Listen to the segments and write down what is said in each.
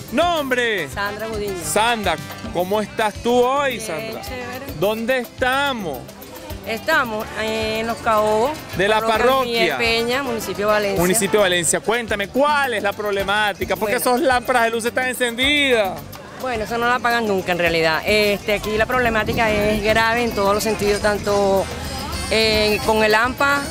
Nombre. Sandra Gudiño. Sandra, ¿cómo estás tú hoy, Bien, Sandra? chévere. ¿Dónde estamos? Estamos en Los Caobos. De la parroquia. Miguel Peña, municipio de Valencia. Municipio de Valencia. Cuéntame, ¿cuál es la problemática? ¿Por qué Bueno. esas lámparas de luz están encendidas? Bueno, eso no la pagan nunca en realidad. Aquí la problemática es grave en todos los sentidos, tanto con el AMPA,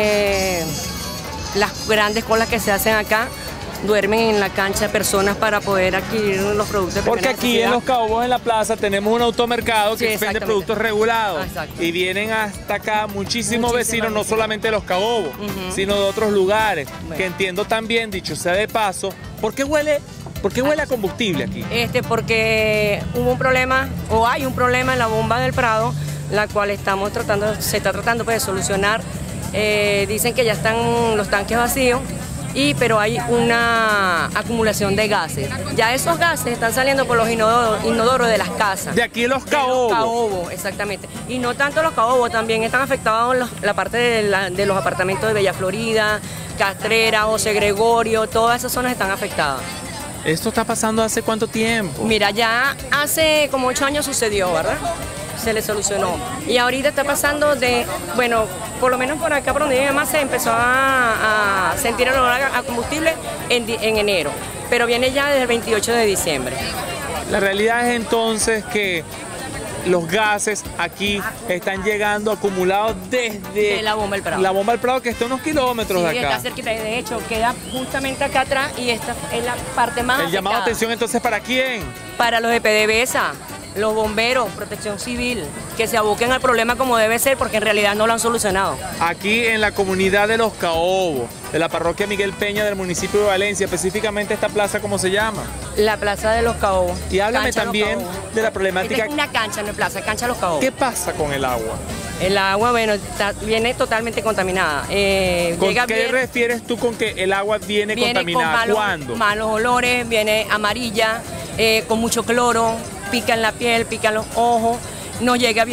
las grandes colas que se hacen acá, duermen en la cancha personas para poder adquirir los productos de Porque primera aquí en necesidad. Los Caobos, en la plaza, tenemos un automercado Sí, que vende exactamente. productos regulados. Exacto. Y vienen hasta acá muchísimos vecinos, no vecinos. solamente de Los Caobos, sino de otros lugares. Bueno. Que entiendo también, dicho sea de paso, ¿por qué huele a combustible aquí? Porque hubo un problema, o hay un problema en la bomba del Prado, la cual se está tratando pues, de solucionar. Dicen que ya están los tanques vacíos, pero hay una acumulación de gases. Ya esos gases están saliendo por los inodoros de las casas. De aquí en Los De Caobos. Los Caobos, exactamente. Y no tanto Los Caobos, también están afectados la parte de los apartamentos de Bella Florida, Castrera, José Gregorio, todas esas zonas están afectadas. ¿Esto está pasando hace cuánto tiempo? Mira, ya hace como 8 años sucedió, ¿verdad? Se le solucionó. Y ahorita está pasando bueno, por lo menos por acá, por donde mi mamá, se empezó a sentir el olor a combustible en enero, pero viene ya desde el 28 de diciembre. La realidad es entonces que los gases aquí están llegando acumulados desde De la bomba del Prado. La bomba del Prado, que está a unos kilómetros Sí, de acá acá. cerquita, de hecho, queda justamente acá atrás y esta es la parte más El llamado de afectada. atención entonces, ¿para quién? Para los de PDVSA, los bomberos, protección civil, que se aboquen al problema como debe ser, porque en realidad no lo han solucionado. Aquí en la comunidad de Los Caobos, de la parroquia Miguel Peña del municipio de Valencia, específicamente esta plaza, ¿cómo se llama? La plaza de Los Caobos. Y háblame Cancha Los también Caobos. de la Esta problemática. es una cancha, no es plaza, cancha Los Caobos. ¿Qué pasa con el agua? El agua, bueno, viene totalmente contaminada. ¿Con Llega qué bien, refieres tú con que el agua viene con contaminada? ¿Cuándo? malos olores, viene amarilla, con mucho cloro, pica en la piel, pica en los ojos. Nos llega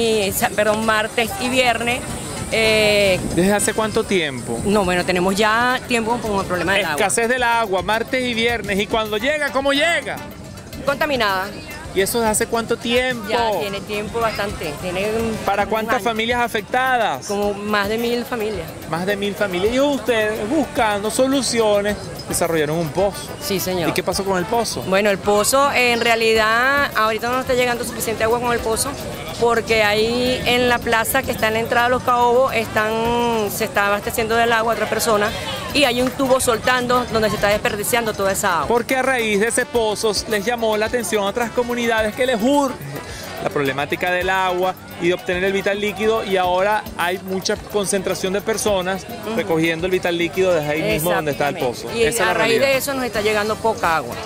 martes y viernes. ¿Desde hace cuánto tiempo? No, bueno, tenemos ya tiempo con el problema del agua. Escasez del agua, martes y viernes. ¿Y cuando llega, cómo llega? Contaminada. ¿Y eso desde hace cuánto tiempo? Ya tiene tiempo bastante. ¿Para un cuántas año. familias afectadas? Como más de 1000 familias. Más de 1000 familias. Y ustedes, buscando soluciones, desarrollaron un pozo. Sí, señor. ¿Y qué pasó con el pozo? Bueno, el pozo, en realidad, ahorita no está llegando suficiente agua con el pozo, porque ahí en la plaza que está en la entrada de Los Caobos se está abasteciendo del agua a otra persona y hay un tubo soltando donde se está desperdiciando toda esa agua. Porque a raíz de ese pozo les llamó la atención a otras comunidades que les urge la problemática del agua y de obtener el vital líquido, y ahora hay mucha concentración de personas recogiendo el vital líquido desde ahí mismo donde está el pozo. Y Esa es a la raíz realidad. de eso nos está llegando poca agua.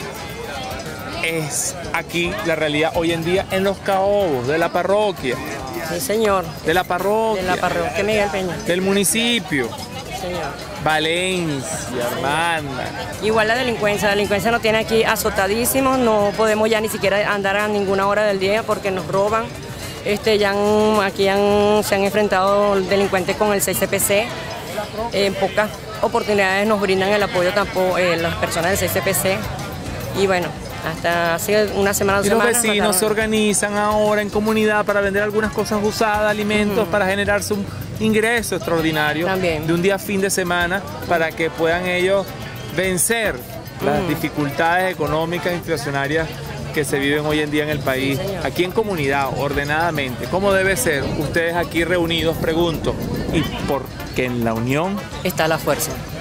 Es aquí la realidad hoy en día en Los Caobos, de la parroquia, Sí, señor. de la parroquia, De la parroquia Miguel Peña. del municipio, Sí, señor. Valencia, hermana. Igual la delincuencia nos tiene aquí azotadísimos, no podemos ya ni siquiera andar a ninguna hora del día porque nos roban. Se han enfrentado delincuentes con el CCPC, en pocas oportunidades nos brindan el apoyo tampoco las personas del CCPC y bueno, hasta hace una semana, 2 Y los semanas. vecinos se organizan ahora en comunidad para vender algunas cosas usadas, alimentos, para generarse un ingreso extraordinario También. de un día fin de semana para que puedan ellos vencer las dificultades económicas e inflacionarias que se viven hoy en día en el país. Sí, señor. Aquí en comunidad, ordenadamente, ¿cómo debe ser? Ustedes aquí reunidos, pregunto, ¿y por qué en la unión? Está la fuerza.